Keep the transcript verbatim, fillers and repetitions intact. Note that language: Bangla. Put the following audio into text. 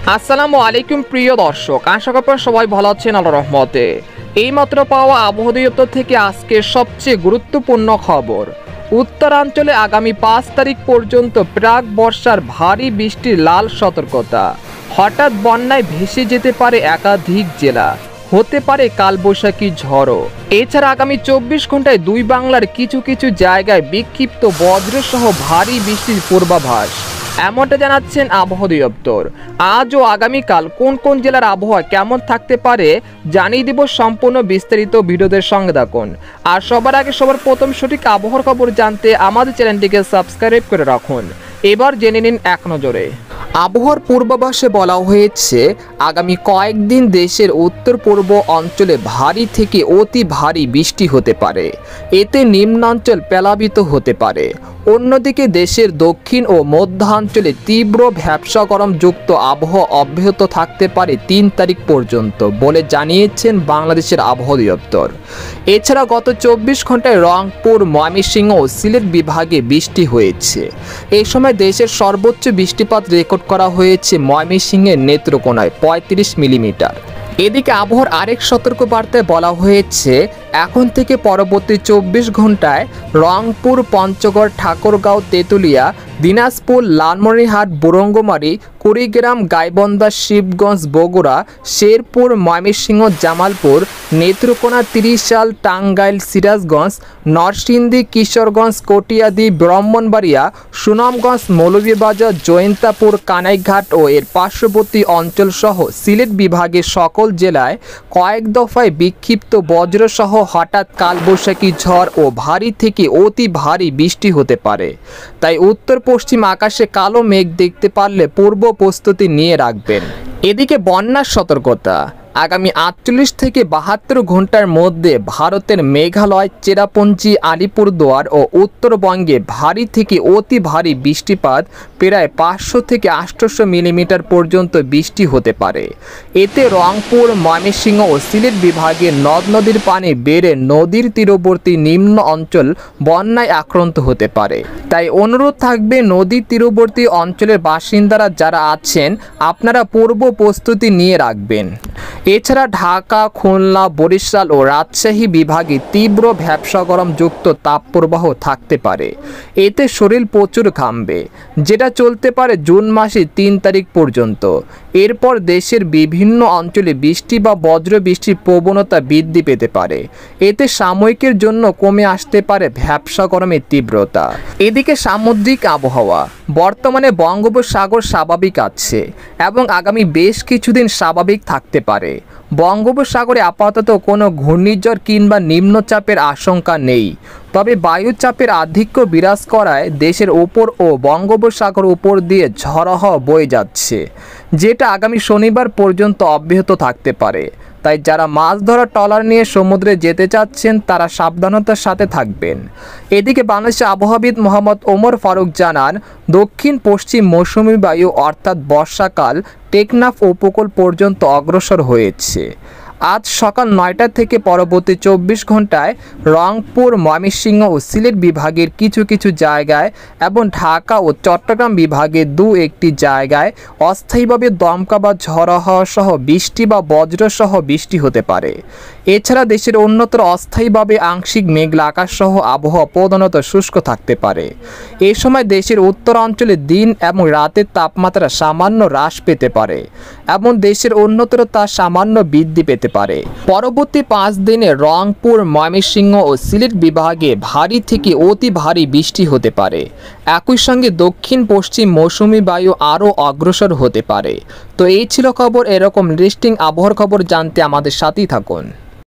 আসসালামু আলাইকুম প্রিয় দর্শক, আশা করি সবাই ভালো আছেন আল্লাহর রহমতে। এইমাত্র পাওয়া আবহাওয়া দপ্তর থেকে আজকের সবচেয়ে গুরুত্বপূর্ণ খবর, উত্তরাঞ্চলে আগামী পাঁচ তারিখ পর্যন্ত প্রাক বর্ষার ভারী বৃষ্টির লাল সতর্কতা। হঠাৎ বন্যায় ভেসে যেতে পারে একাধিক জেলা, হতে পারে কালবৈশাখী ঝড়ও। এছাড়া আগামী চব্বিশ ঘন্টায় দুই বাংলার কিছু কিছু জায়গায় বিক্ষিপ্ত বজ্রসহ ভারী বৃষ্টির পূর্বাভাস, এমনটা জানাচ্ছেন আবহাওয়া দপ্তর। আজ ও আগামীকাল কোন কোন জেলার আবহাওয়া কেমন থাকতে পারে জানিয়ে দিব সম্পূর্ণ বিস্তারিত ভিডিওদের সঙ্গে থাকুন। আর সবার আগে সবার প্রথম সঠিক আবহাওয়ার খবর জানতে আমাদের চ্যানেলটিকে সাবস্ক্রাইব করে রাখুন। এবার জেনে নিন এক নজরে। আবহাওয়ার পূর্বাভাসে বলা হয়েছে, আগামী কয়েকদিন দেশের উত্তর পূর্ব অঞ্চলে ভারী থেকে অতি ভারী বৃষ্টি হতে পারে, এতে নিম্নাঞ্চল প্লাবিত হতে পারে। অন্যদিকে দেশের দক্ষিণ ও মধ্যাঞ্চলে তীব্র ভ্যাপসা গরম যুক্ত আবহাওয়া অব্যাহত থাকতে পারে তিন তারিখ পর্যন্ত বলে জানিয়েছেন বাংলাদেশের আবহাওয়া দপ্তর। এছাড়া গত চব্বিশ ঘন্টায় রংপুর, ময়মনসিংহ ও সিলেট বিভাগে বৃষ্টি হয়েছে। এই সময় দেশের সর্বোচ্চ বৃষ্টিপাত রেকর্ড করা হয়েছে ময়মনসিংহের নেত্রকোনায় পঁয়ত্রিশ মিলিমিটার। এদিকে আবহাওয়ার আরেক সতর্ক বার্তায় বলা হয়েছে, এখন থেকে পরবর্তী চব্বিশ ঘন্টায় রংপুর, পঞ্চগড়, ঠাকুরগাঁও, তেঁতুলিয়া, দিনাজপুর, লালমনিরহাট, বুরঙ্গমারি, কুড়িগ্রাম, গাইবান্ধা, শিবগঞ্জ, বগুড়া, শেরপুর, ময়মনসিংহ, জামালপুর, নেত্রকোনা, ত্রিশাল, টাঙ্গাইল, সিরাজগঞ্জ, নরসিংদী, কিশোরগঞ্জ, কটিয়াদি, ব্রাহ্মণবাড়িয়া, সুনামগঞ্জ, মৌলভীবাজার, জয়ন্তাপুর, কানাইঘাট ও এর পার্শ্ববর্তী অঞ্চলসহ সিলেট বিভাগের সকল জেলায় কয়েক দফায় বিক্ষিপ্ত বজ্রসহ হঠাৎ কালবৈশাখী ঝড় ও ভারী থেকে অতি ভারী বৃষ্টি হতে পারে। তাই উত্তর পশ্চিম আকাশে কালো মেঘ দেখতে পারলে পূর্ব প্রস্তুতি নিয়ে রাখবেন। এদিকে বন্যার সতর্কতা, আগামী আটচল্লিশ থেকে বাহাত্তর ঘন্টার মধ্যে ভারতের মেঘালয়, চেরাপুঞ্জি, আলিপুরদুয়ার ও উত্তরবঙ্গে ভারী থেকে অতি ভারী বৃষ্টিপাত প্রায় পাঁচশো থেকে আটশোশো মিলিমিটার পর্যন্ত বৃষ্টি হতে পারে। এতে রংপুর, ময়মনসিংহ ও সিলেট বিভাগে নদ নদীর পানি বেড়ে নদীর তীরবর্তী নিম্ন অঞ্চল বন্যায় আক্রান্ত হতে পারে। তাই অনুরোধ থাকবে, নদীর তীরবর্তী অঞ্চলের বাসিন্দারা যারা আছেন আপনারা পূর্ব প্রস্তুতি নিয়ে রাখবেন। এছাড়া ঢাকা, খুলনা, বরিশাল ও রাজশাহী বিভাগে তীব্র ভ্যাপসা গরম যুক্ত তাপপ্রবাহ থাকতে পারে। এতে শরীর প্রচুর ঘামবে, যেটা চলতে পারে জুন মাসের তিন তারিখ পর্যন্ত। এরপর দেশের বিভিন্ন অঞ্চলে বৃষ্টি বা বজ্র বৃষ্টির প্রবণতা বৃদ্ধি পেতে পারে। এতে সাময়িকের জন্য কমে আসতে পারে ভ্যাপসা গরমের তীব্রতা। এদিকে সামুদ্রিক আবহাওয়া, বর্তমানে বঙ্গোপসাগর স্বাভাবিক আছে এবং আগামী বেশ কিছুদিন স্বাভাবিক থাকতে পারে। বঙ্গোপসাগরে আপাতত কোনো ঘূর্ণিঝড় কিংবা নিম্নচাপের আশঙ্কা নেই, তবে বায়ুচাপের আধিক্য বিরাজ করায় দেশের উপর ও বঙ্গোপসাগর উপর দিয়ে ঝড়ো হাওয়া বয়ে যাচ্ছে, যেটা আগামী শনিবার পর্যন্ত অব্যাহত থাকতে পারে। তাই যারা মাছ ধরা ট্রলার নিয়ে সমুদ্রে যেতে চাচ্ছেন তারা সাবধানতার সাথে থাকবেন। এদিকে বাংলাদেশের আবহাওয়াবিদ মোহাম্মদ ওমর ফারুক জানান, দক্ষিণ পশ্চিম মৌসুমী বায়ু অর্থাৎ বর্ষাকাল টেকনাফ উপকূল পর্যন্ত অগ্রসর হয়েছে। আজ সকাল নয়টা থেকে পরবর্তী চব্বিশ ঘন্টায় রংপুর, ময়মনসিংহ ও সিলেট বিভাগের কিছু কিছু জায়গায় এবং ঢাকা ও চট্টগ্রাম বিভাগের দু একটি জায়গায় অস্থায়ীভাবে দমকা বা ঝড়ো হাওয়া সহ বৃষ্টি বা বজ্রসহ বৃষ্টি হতে পারে। এছাড়া দেশের অন্যত্র অস্থায়ীভাবে আংশিক মেঘলা আকাশ সহ আবহাওয়া প্রধানত শুষ্ক থাকতে পারে। এ সময় দেশের উত্তরাঞ্চলে দিন এবং রাতের তাপমাত্রা সামান্য হ্রাস পেতে পারে এবং দেশের অন্যত্র তা সামান্য বৃদ্ধি পেতে পারে। পরবর্তী পাঁচ দিনে রংপুর, ময়মনসিংহ ও সিলেট বিভাগে ভারী থেকে অতি ভারী বৃষ্টি হতে পারে। একই সঙ্গে দক্ষিণ পশ্চিম মৌসুমী বায়ু আরও অগ্রসর হতে পারে। তো এই ছিল খবর। এরকম ইন্টারেস্টিং আবহাওয়ার খবর জানতে আমাদের সাথেই থাকুন।